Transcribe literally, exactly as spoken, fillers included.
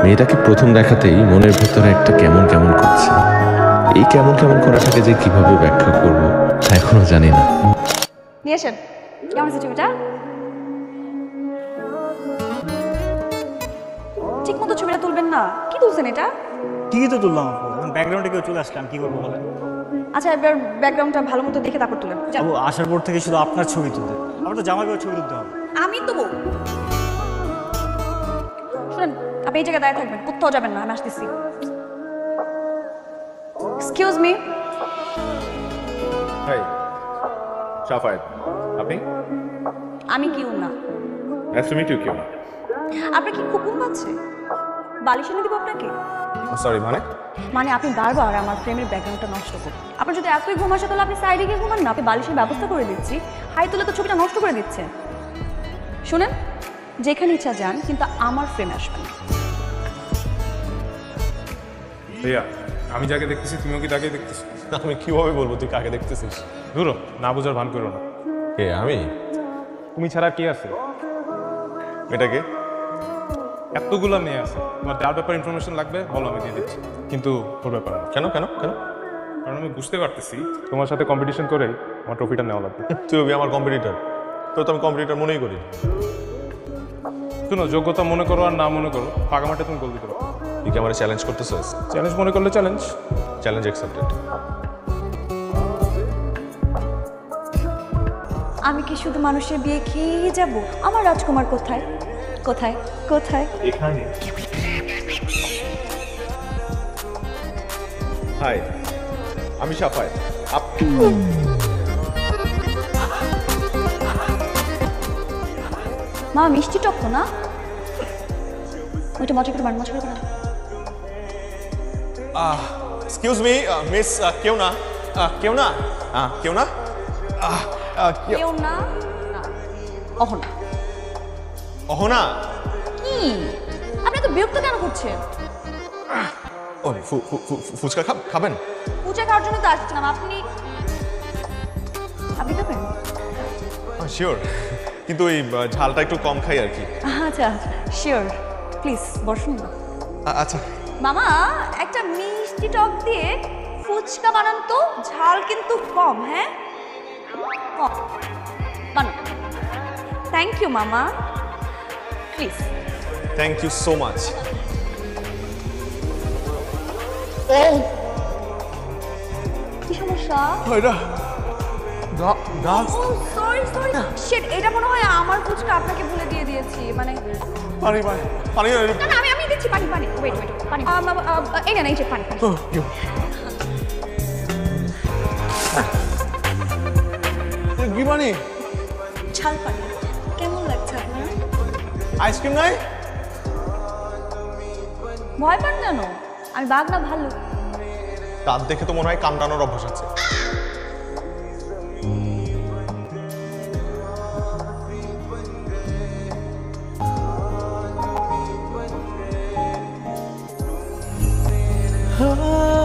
মেয়েটাকে প্রথম দেখাতেই মনের ভেতরে একটা কেমন কেমন করছে। এই কেমন কেমন করাটাকে যে কিভাবে ব্যাখ্যা করব এখনো জানি না। নিয়ে আসেন। কেমন আছে ছবিটা? ঠিক মতো ছবিটা তুলবেন না। কি তুলছেন এটা? ঠিকই তো তুললাম আপু, এখন ব্যাকগ্রাউন্ডে কেউ চলে আসলাম, কি করবো বলেন? আচ্ছা, এবার ব্যাকগ্রাউন্ডটা ভালো মতো দেখে তারপর তুলেন। আপু আসার পর থেকে শুধু আপনার ছবি তুলতে, আমার তো জামাই বাবুর ছবি তুলতে হবে। আমি তো বউ। শুনেন, আপনি এই জায়গায় দাঁড়িয়ে থাকবেন, কোথাও যাবেন না, আমি আসতেছি। Excuse me. হাই শাফায়েত, আপনি? আমি কিউ না। Nice to meet you. কিউ? আপনার কি খুব ঘুম পাচ্ছে? বালিশ এনে দিব আপনাকে? সরি, মানে? মানে আপনি বারবার আমার ফ্রেমের ব্যাকগ্রাউন্ডটা নষ্ট করুন। আপনার যদি এতই ঘুম আসে তাহলে আপনি সাইডে গিয়ে ঘুমান না। আপনি বালিশের ব্যবস্থা করে দিচ্ছি, হাই তুলে তো ছবিটা নষ্ট করে দিচ্ছেন। শুনেন, যেখানে ইচ্ছা যান, কিন্তু আমার ফ্রেমে আসবেন না। ভাইয়া, আমি যাকে দেখতেছি তুমিও কি তাকে দেখতেছ? আমি কিভাবে বলবো তুই কাকে দেখতেছিস? দূর হ, না বোঝার ভান করো না। কে আমি? তুমি ছাড়া কে আছে? এটাকে? এতগুলা মেয়ে আছে, তোমার যার ব্যাপারে ইনফরমেশন লাগবে বলো, আমি দিয়ে দিচ্ছি। কিন্তু ওর ব্যাপার না। কেন কেন কেন? কারণ আমি বুঝতে পারতেছি তোমার সাথে কম্পিটিশন করে আমার ট্রফিটা নেওয়া লাগবে। তুই হবি আমার কম্পিটিটর? তো তো আমি কম্পিটিটর মনেই করি। শুনো, যোগ্যতা মনে করো আর না মনে করো, ফাঁকা মাঠে তুমি গোল দিতে পারো। তুই কি আমার চ্যালেঞ্জ করতেছিস? চ্যালেঞ্জ মনে করলে চ্যালেঞ্জ। Challenge accepted. আমি কি শুধু মানুষের বিয়ে খেয়ে যাব? আমার রাজকুমার কোথায় কোথায় কোথায়? এখানে। হাই, আমি শাফায়েত। মা মিষ্টি টক তো না? ওইটা মজা করে বান, মজা করে বান। এক্সকিউজ মি মিস, কেউ না, কেউ না, কেউ না, কেউ না, না অহনা। অহনা? কি আপনি তো বিরক্ত কেন করছেন? ও ফুচকা খাবেন? পূজা খাওয়ার জন্য তো আসছিলাম। আপনি আপনি খাবেন? শিওর, কিন্তু ওই ঝালটা একটু কম খাই আর কি। আচ্ছা শিওর, প্লিজ বসুন না। আচ্ছা মামা, একটা মিষ্টি টক দিয়ে ফুচকা বানান তো, ঝাল কিন্তু কম। হ্যাঁ কম বানান। থ্যাংক ইউ মামা, please. Thank you so much. কি সমস্যা? সরি সরি শিট, এটা মনে হয় আমার ফুচকা আপনাকে ভুলে দিয়ে দিয়েছি। মানে পানি পানি পানি না না, আমি আমি দিচ্ছি পানি পানি। ওয়েট ওয়েট পানি। এই না এই যে পানি। কি পানি? ঝাল পানি। কেমন লাগছে আপনার? আইসক্রিম নাই? ভয় পান কেন? আমি বাঘ না ভালো? দাঁত দেখে তো মনে হয় কামটানোর অভ্যাস আছে। Ah